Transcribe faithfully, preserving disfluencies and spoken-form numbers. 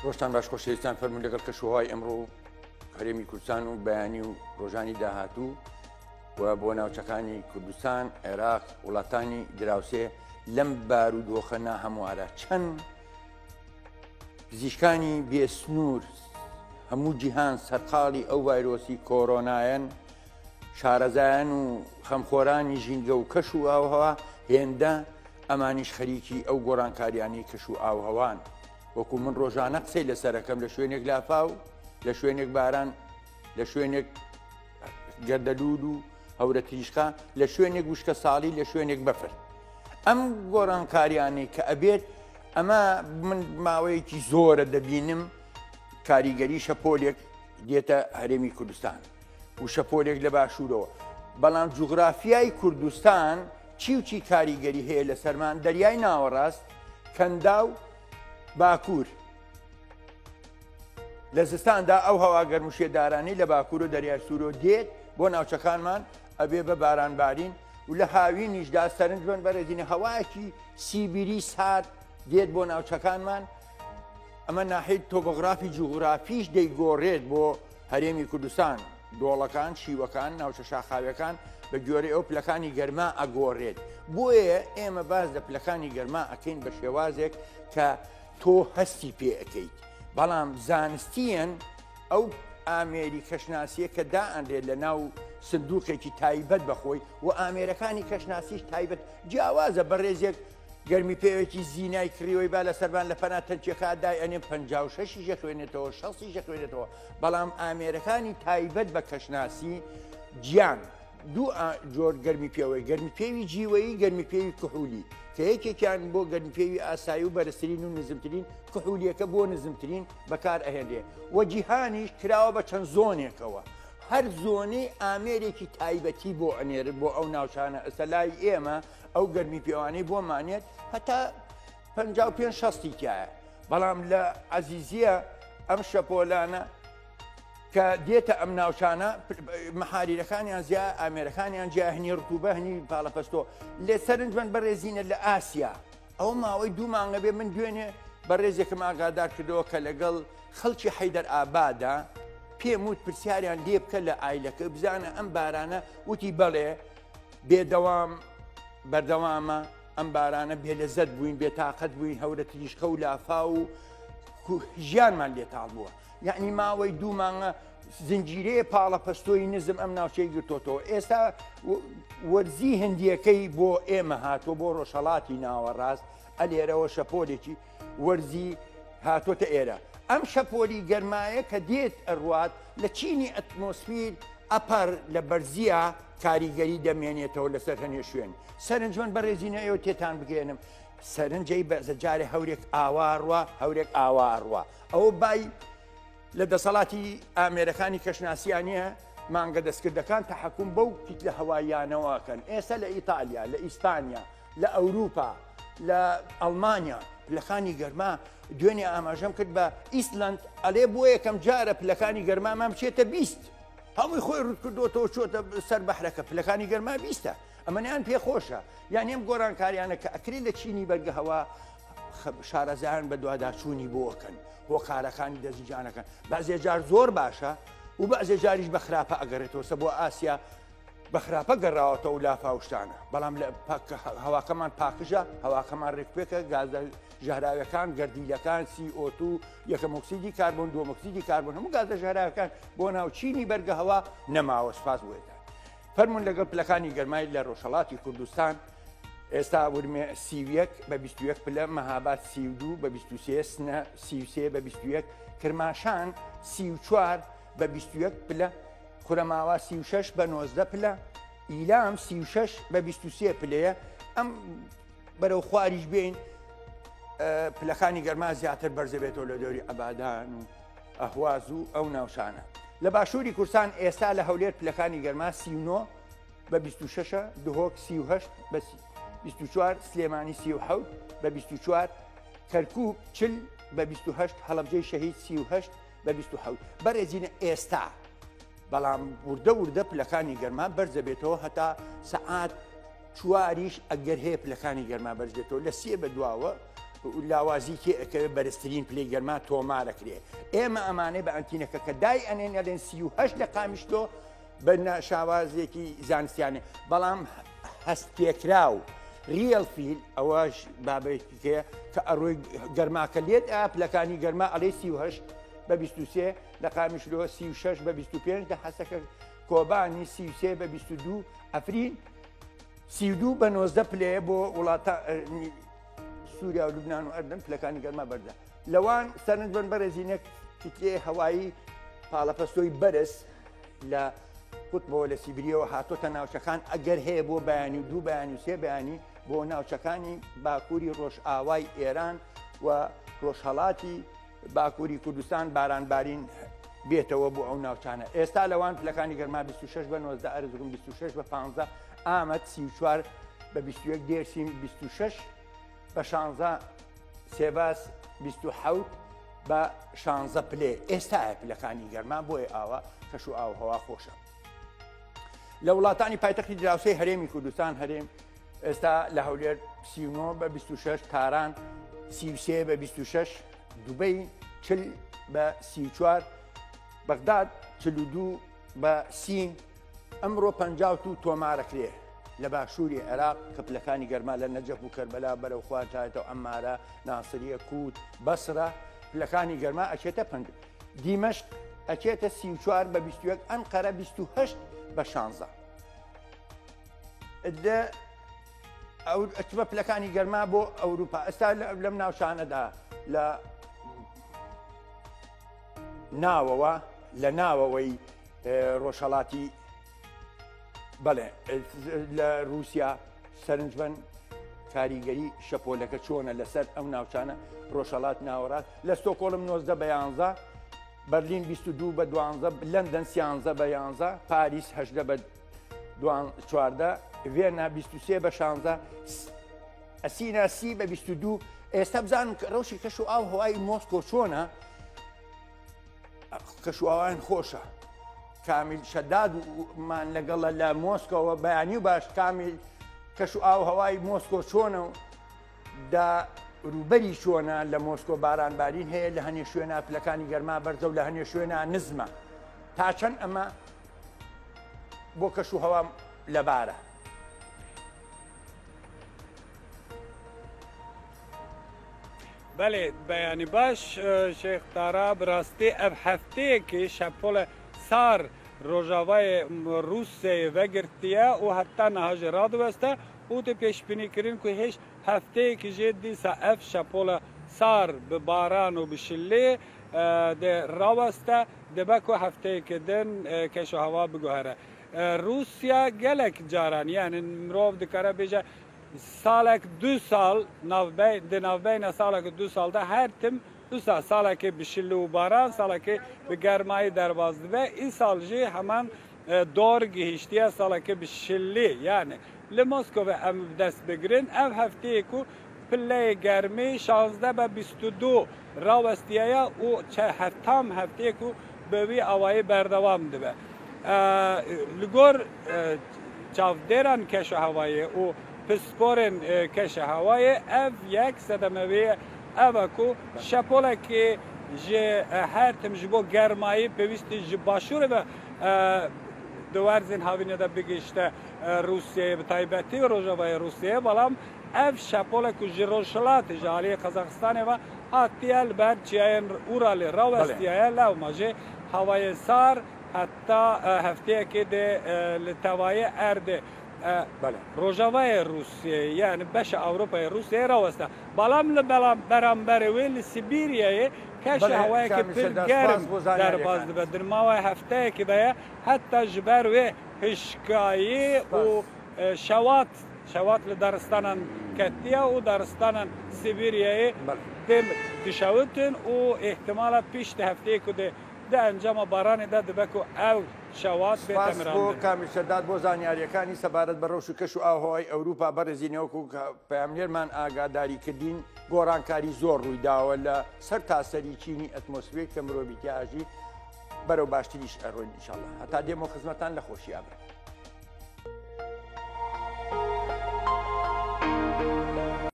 ڕۆژتان باش خۆشەویستان فەرموو لەگەڵ کەشوهای ئەمڕۆ هەرێمی کوردستان و بەیانی و ڕۆژانی داهاتوو و بۆ ناوچەکانی کوردستان، عێراق، وڵاتانی دراوسێ لەم بارودۆخە ناهەموارە چەند پزیشکانی بێسنوور هەموو جیهان سەرقاڵی ئەو ڤایرۆسی کۆرۆنایەن، شارەزایان و خەمخۆرانی ژینگە و کەش و ئاوهەوا هێندە ئەمانیش خەریکی ئەو گۆڕانکاریانی کەش و ئاوهەوان. وەکو من ڕۆژانە قسەی لەسەرەکەم لە شوێنێک لافاو، لە شوێنێک باران، لە شوێنێک گەردەلوول و هەورە تیژخە، لە شوێنێک وشکە ساڵی، لە شوێنێک بەفر. ئەم گۆڕانکاریانی کە ئەبێت ئەمە من ماوەیەکی زۆرە دەبینم کاریگەری شەپۆلێک دێتە هەرێمی کوردستان و شەپۆلێک لە باشوورەوە، بەڵام جوغرافیای کوردستان چی و چی کاریگەری هەیە لە سەرمان؟ دەریای ناوەڕاست، کەنداو، باکوور. لە زستاندا ئەو هەوا گەرموشێدارانی لە باکوور و دەریای سوورۆ دێت بۆ ناوچەکانمان، ئەبێ بە بارانبارین و لە هاوینیشدا سەرنج بن بەڕێزینە هەوایەکی سیبیری سارد دێت بۆ ناوچەکانمان. ئەمە ناحید تۆپۆگرافی جوغرافیش دەیگۆڕێت بۆ هەرێمی کوردستان، دۆڵەکان، شیوەکان، ناوچە شاخاویەکان بە گوێرەی ئەو پلەکانی گەرما ئەگۆڕێت. بۆیە ئێمە باز لە پلەکانی گەرما ئەکەین بە شێوازێک کە تۆ هەستی پێ ئەەکەیت، بەڵام زانستیەن ئەو ئامێری کەشناسیە کە دائەنرێت لە ناو سندوقێکی تایبەت بەخۆی و ئامێرەکانی کەشناسیش تایبەت جیاوازە بە ڕێزێک گەرمی پێوێکی زینای کڕیەوەی با لە سەربان لە پەنا تەنچێکا دای ئەنێ پەنجا و شەشی ژەخوێنێتەوە، شەڵی ژەخوێنێتەوە، بەڵام ئامێرەکانی تایبەت بە کەشناسی گیان دوو جۆر گەرمی پێوەی، گەرمی پێوی جیوەیی، گەرمی پێوی کحولی، کە یەکێکیان بۆ گەرمی پێوی ئاسایی و بەرزترین و نزمترین، کحولیەکە بۆ نزمترین بەکار ئەهێنرێ و جیهانیش کراوە بە چەند زۆنێکەوە، هەر زۆنەی ئامێرێکی تایبەتی بۆ ئەنێرن بۆ ئەو ناوچانە. ئەستا لای ئێمە ئەو گەرمی پێوانەی بۆمانێت هەتا پەنجا و پێنج شەستی تایە، بەڵام لە عەزیزیە ئەم شەپۆلانە کە دێتە ئەم ناوچانە مەحاریرەکانیان زیاد، ئامێرەکانیان جیاهنی ڕتوبە هەنی پاڵەپەستۆ لێ سەرنج بن بەڕێزینە لە ئاسیا. ئەو ماوەی دوو مانگە بێ من دوێنێ بەڕێزێکم ئاگادار کردەوە کە لەگەڵ خەڵکی حەیدەر ئابادا پێم وت پرسیاریان لێ بکە لە ئایلەکە بزانە ئەم بارانە، وتی بەڵێ بێدەوام بەردەوامە، ئەم بارانە بێلەزەت بووین، بێتاقەت بووین، هەورە تریشخە و لافا و ژیانمان لێتاڵ بووە. یعنی ماوەی دوو مانگە زنجیرەیە پاڵەپەستۆی نزم ئەم ناوچەی گرتۆتەوە. ئێستا وەرزی هەندیەکەی بۆ ئێمە هاتووە بۆ ڕۆژهەڵاتی ناوەڕاست، ئەلێرەوە شەپۆلێکی وەرزی هاتوۆتە ئێرە. ئەم شەپۆلی گەرمایە کە دێت ئەڕوات لە چینی ئەتمۆسفیر ئەپەر لە بەرزیە کاریگەری دەمێنێتەوە لەسەر هەنێ شوێن. سەرنجمەن بەڕێزینە ئێوە تێتان بگێنم، سەرنجەی بەزەجارێ هەورێک ئاواڕوە، هەورێک ئاواڕوە. ئەوە بای لە دەسەڵاتی ئامێرەکانی کەشناسیانە مانگە دەستکردەکان تەحەکوم بەو پیت لە هەواییانەوەکەن. ئێستا لە ئیتالیا، لە ئیسپانیا، لە ئەوروپا، لە ئەڵمانیا پلەکانی گەرما دوێنێ ئاماژەم کرد بە ئیسلند، ئەلێ بۆ یەکەم جارە پلەکانی گەرمامان بچێتە بیست. هەمووی خۆی ڕوت کردوەوە چۆتە سەر بەحرەکە، پلەکانی گەرما بیستە. ئەمەیان پێخۆشە. یان ئەم گۆڕانکاریانە کە ئەکری لە چینی بەرگە هەوا شارەزایان بە دوواداچوونی بۆکەن، هۆکارەکانی دەزیجانەکەن. بەعزێ جار زۆر باشە و بەعزێ جاریش بە خراپە ئەگەڕێتەوە، سە بۆ ئاسیا بە خراپە گەڕاوەتەوە و لافاوشتانە. بەڵام لە هەواکەمان پاکژە، هەواکەمان ڕێکپێکە، گازە ژەهراویەکان، گەردیلەکان، سی ئۆ تو، یەکەم ئۆکسیدی کاربۆن، دووەم ئۆکسیدی کاربۆن، هەموو گازە ژەهراویەکان بۆ ناو چینی بەرگە هەوا نەماوە. سپاس بۆتان. فەرمون لەگەڵ پلەکانی گەرمای لە ڕۆژهەڵاتی کوردستان ئێستا ورمێ سی و یەک بە بیست و یەک پلە، مەهاباد سی و دوو بە بیست و سێ، سنە سی و سێ بە بیست و یەک، کرماشان سی و چوار بە بیست و یەک پلە، خورەماوا سی و شەش بە نۆزدە پلە، ئیلام سی و شەش بە بیست و سێ پلەیە. ئەم بەرەو خواریش بین پلەکانی گەرما زیاتر بەرزەبێتەوە لە دەوری ئەبادان و ئەهواز و ئەو ناوشانە. لە باشووری کوردستان ئێستا لە هەولێر پلەکانی گەرما سی و نۆ بە بیست و شەش، دهۆک سی و هەشت بە بیست و چوار، سلێمانی سی و حەوت بە بیست و چوار، کەرکووک چل بە بیست و هەشت، هەڵەبجەی شەهید سی و هەشت بە بیست و حەوت. بەڕێزینە ئێستا بەڵام وردە وردە پلەکانی گەرما بەرزەبێتەوە هەتا سەعات چواریش ئەگەر هەیە پلەکانی گەرما بەرزێتەوە. لە سێ بە دواوە لاوازی تێکەوێت بەرزترین پلەی گەرما تۆمارەکرێ ئێمە ئەمانەی بە ئەنتینەکە کە دای ئەنێن ئەلێن سی و هەشت لە قامیشتۆ بە شاوازێکی زانستیانێ بەڵام هەست پێکرا و ریەل فیل ئەوەش بابەتی هەیە کە ئەڕۆی گەرماکە لێت ئا پلەکانی گەرما ئەڵێ سی و هەشت بە بیست و سێ لە قامیشلۆ سی و شەش بە بیست و پێنج لە حەسەکە کۆبانی سی و سێ بە بیست و دوو ئەفرین سی و دوو بە نۆزدە پلەیە بۆ وڵاتە سووریا و لوبنان و ئەردن پلەکانی گەرما بەردا لەوان سەرنج بن بەرەزینە کتێ هەوایی پاڵەپەستۆی بەرز لە قوتبەوە لە سیبریەوە هاتۆتە ناوچەکان ئەگەر هەیە بۆ بەیانی و دوو بەیانی و سێ بەیانی بۆ ناوچەکانی باکووری ڕۆژئاوای ئێران و ڕۆژهەڵاتی باکووری کوردستان بارانبارین بێتەوە بۆ ئەو ناوچانە ئێستا لەوان پلەکانی گەرما بیست و شەش بە نۆزدە ئەرزگوم بیست و شەش بە پانزە ئامەد سی و چوار بە بیست و یەک دێرسیم بیست و شەش بە شانزە سێباس بیست و حەوت بە شانزە پلێ ئێستاە پلەکانی گەرما بۆیە ئاوە کەش و ئاو هەوا خۆشە لە وڵاتانی پایتەختی دراوسەی هەرێمی کوردستان هەرێم ئێستا لە هەولێر سی و نۆ بە بیست و شەش تاران سی و سێ بە بیست و شەش دوبەی چل بە سی و چوار بەغداد چل و دوو بە سین ئەمڕۆ پەنجاو و تۆمارەکرێ لە باشووری عێراق کە پلەکانی گەرما لە نەجەف و کەربەلا بەرەو خوارتایەتەوە ئەمارە ناسریە کووت بەسرە پلەکانی گەرما ئەچێتە پەنج دیمەشق ئەچێتە سی و چوار بە بیست و یەک ئەنقەرە بیست و هەشت بە شانزە ئەچمە پلەکانی گەرما بۆ ئەوروپا ئێستا لەم ناوچانەدا لە ناوەوە لە ناوەوەی ڕۆژهەڵاتی بەڵێ لە رووسیا سەرنج بن کاریگەری شەپۆلەکە چۆنە لەسەر ئەو ناوچانە ڕۆژهەڵات ناوەڕات لە ستۆکۆڵم نۆزدە بە یانزە بەرلین بیست و دوو بە دوانزە لەندەن سیانزە بە یانزە پاریس هەژدە بە چواردە ڤێنا بیست و سێ بە شانزە ئەسینا سی بە بیست و دوو ئێستا بزانم ڕەوشی کەش و ئاو هەوای مۆسکۆ چۆنە کەش و ئاوان خۆشە کامیل شەدادمان لەگەڵە لە مۆسکۆوە بەیانی و باش کامیل کەش و ئاو هەوای مۆسکۆ چۆنە و دا ڕوبەری چۆنە لە مۆسکۆ بارانبارین هەیە لە هەنێ شوێنە پلەکانی گەرما بەرزە و لە هەنێ شوێنە نزمە تا چەند ئەمە بۆ کەش و هەوام لەبارە بەێ بەیانی باش شێخ تارا بڕاستی ئەم هەفتەیەکی شەپۆلە سار ڕۆژاوای رووسێ vegirtiye û heta nehajê radweste û de pêşbînîkirin ku hêj hefteyekî jê dîsa ev şepola sar bi baran û bi şillê de raweste dibe ku hefteyekê din keşûheva biguhere. Rusya gelek caran yani mirov dikare bêje salek du sal di navbeyna salek du salda her tim Üsa salekê bi şillî û baran salekê bi germayî derbas dibe î sal jî heman dor gihîştiye salekê bi şillî yani li Moskova em dest bigirin ev hefteyê ku pilleyê germî şanzde be bîst û du rawestiye û tam hefteyê ku bi wî awayî berdewam dibe. Li gor çavdêran keşehewayê û pisporên keşehewayê ev yek sedemevê ev ku şepolekê ji her tim ji bo germayî pêwîstî ji başûrê ve di werzên havînê de bigihişte Rûsyayê bi taybetî Rojavayê Rûsyayê belam ev şepolek ku ji rojhilatê ji aliyê Qazaxistanê ve hatiye li ber çiyayên Uralê rawestiye lewma jê hewayê sar heta hefteyekê de li tevayê erdê Rojavayê Rûsyayê yani beşa Ewropayê Rûsyayê raweste balam li beramberê wê li Sibîryayê keşehewayekî pir germ derbas dibe di mawê hefteyekî de ye heta ji ber wê hişkayî û şewat şewat li daristanan ketiye û daristanan Sibîryayê têm dişewitin û ihtimala pîş di hefteyê ku de de encama baranê de dibe ku ew şewat bête miran کامیل شەداد بۆ زانیاریەکانی سەبارەت بە ڕەوش و کەش و ئاوهەوای ئەوروپا بەڕێزینەوەکو پەیامنێرمان ئاگاداریکردین گۆڕانکاری زۆر ڕوویداوە لە سەر تاسەری چینی ئەتمۆسفێر کە مرۆڤیتیاژی بەرەو باشتریش ئەڕۆین ئینشاڵڵا هەتا دێمە خزمەتان لە خۆشییابێت